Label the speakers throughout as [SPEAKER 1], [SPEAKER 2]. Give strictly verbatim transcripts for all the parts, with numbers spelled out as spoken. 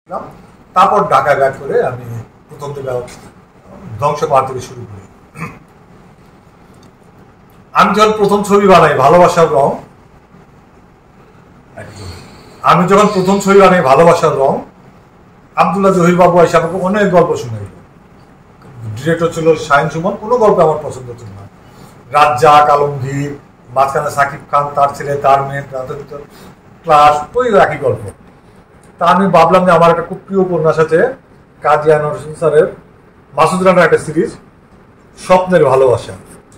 [SPEAKER 1] তারপর ঢাকা ব্যাক করে আমি প্রথম থেকে ধ্বংস পাহাড় থেকে শুরু করি। আমি যখন প্রথম ছবি বানাই ভালোবাসার রং, আমি যখন প্রথম ছবি বানাই ভালোবাসার রং, আব্দুল্লাহ জহির বাবু এসে আমাকে অনেক গল্প শুনাইল। ডিরেক্টর ছিল শাহিন সুমন, কোনো গল্প আমার পছন্দ ছিল না। রাজ্জাক, আলমগীর, মাঝখানে সাকিব খান, তার ছেলে, তার মেয়ে, ক্লাস, ওই একই গল্প। তা আমি ভাবলাম যে আমার একটা খুব প্রিয় উপন্যাস আছে কাজী আনোয়ার হোসেন স্যারের মাসুদ রানার একটা সিরিজ স্বপ্নের ভালোবাসা,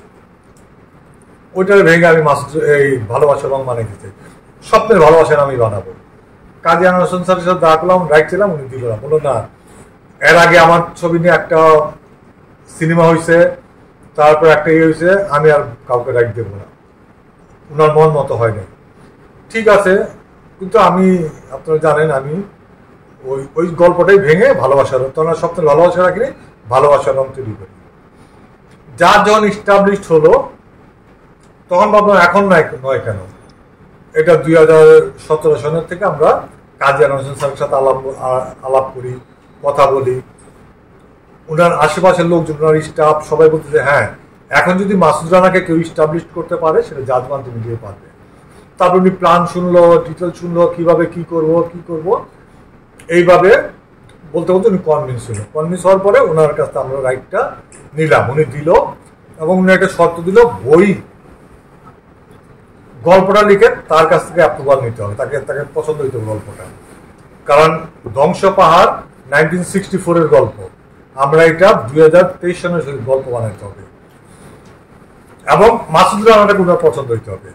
[SPEAKER 1] ওইটার ভেঙে আমি মাসুদ এই ভালোবাসার রং বানিয়ে দিতে, স্বপ্নের ভালোবাসা আমি বানাবো। কাজী আনোয়ার হোসেন স্যারের সাথে দেখা করলাম, রাইট ছিলাম, উনি দিল না, বললো না এর আগে আমার ছবি নিয়ে একটা সিনেমা হয়েছে, তারপর একটা ইয়ে হয়েছে, আমি আর কাউকে রাইট দেবো না, ওনার মন মতো হয় না। ঠিক আছে, কিন্তু আমি আপনারা জানেন আমি ওই ওই গল্পটাই ভেঙে ভালোবাসার তখন স্বপ্নের ভালোবাসা রাখিনি, ভালোবাসার রং তৈরি করি। যার যখন ইস্টাবলিশড হলো তখন ভাবলাম এখন নয় নয় কেন, এটা দুই হাজার সতেরো সনের থেকে আমরা কাজী আনোয়ার হোসেন স্যারের সাথে আলাপ আলাপ করি, কথা বলি, ওনার আশেপাশের লোকজন, ওনার স্টাফ সবাই বলতে যে হ্যাঁ এখন যদি মাসুদ রানাকে কেউ ইস্টাবলিশ করতে পারে সেটা জাজমান তুমি দিয়ে পারবে। তারপর উনি প্ল্যান শুনলো, ডিটেল শুনলো, কিভাবে কি করব কি করব, এইভাবে বলতে বলতে উনি কনভিন্স হলো। কনভিন্স হওয়ার পরে ওনার কাছে আমরা রাইটটা নিলাম, উনি দিল এবং উনি একটা শর্ত দিল বই গল্পটা লিখে তার কাছ থেকে অ্যাপ্রুভাল নিতে হবে, তাকে তাকে পছন্দ হইতে হবে গল্পটা। কারণ ধ্বংস পাহাড় নাইনটিন সিক্সটি ফোর এর গল্প, আমরা এটা দুই হাজার তেইশ সনের গল্প বানাইতে হবে এবং মাসুদ রানাটাকে ওনার পছন্দ হইতে হবে।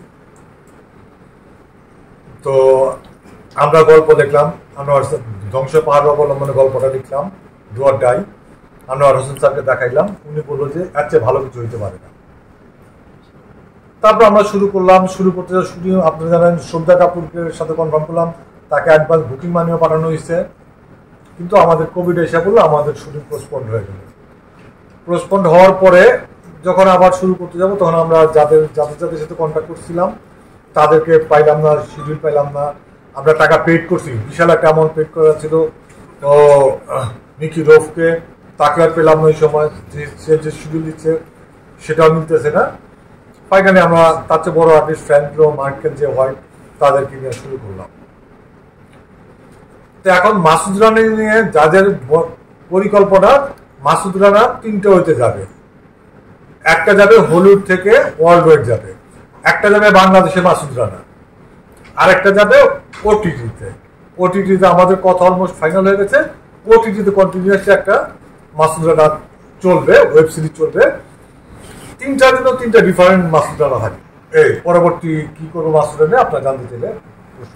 [SPEAKER 1] তো আমরা গল্প দেখলাম, আনোয়ার ধ্বংস পাহাড় অবলম্বনে গল্পটা লিখলাম, do or die. Anwar Hossain স্যারকে দেখাইলাম, উনি বললো যে এর চেয়ে ভালো কিছু হইতে পারে না। তারপর আমরা শুরু করলাম, শুরু করতে শুরু আপনারা জানেন শ্রদ্ধা কাপুরের সাথে কনফার্ম করলাম, তাকে অ্যাডভান্স বুকিং মানিও পাঠানো হয়েছে, কিন্তু আমাদের কোভিড এসে পড়লো, আমাদের শুটিং পোস্টপন্ড হয়ে গেল। পোস্টপন্ড হওয়ার পরে যখন আবার শুরু করতে যাব তখন আমরা যাদের যাদের যাদের সাথে কন্ট্যাক্ট করছিলাম তাদেরকে পাইলাম না, শিডিউল পাইলাম না। আমরা টাকা পেড করছি, বিশাল একটা অ্যামাউন্ট পেড করা ছিল, তো মিকি রফকে তাকে আর পেলাম না ওই সময়, সে যে শিডিউল দিচ্ছে সেটাও মিলতেছে না। ফাইনালি আমরা তার চেয়ে বড় আর্টিস্ট ফ্যানগুলো মার্কেট যে হয় তাদেরকে নিয়ে শুরু করলাম। তো এখন মাসুদ রানা নিয়ে যাদের পরিকল্পনা, মাসুদ রানা তিনটে হইতে যাবে, একটা যাবে হলিউড থেকে ওয়ার্ল্ড ওয়াইড যাবে, একটা যাবে বাংলাদেশে মাসুদ রানা, আর একটা যাবে ওটিটিতে। ওটিটিতে আমাদের কথা অলমোস্ট ফাইনাল হয়ে গেছে, ওটিটিতে কন্টিনিউয়াসলি একটা মাসুদ রানা চলবে, ওয়েব সিরিজ চলবে। তিনটার জন্য তিনটা ডিফারেন্ট মাসুদ রানা হয়। এই পরবর্তী কি করবো মাসুদ রানা আপনারা জানতে চাইলে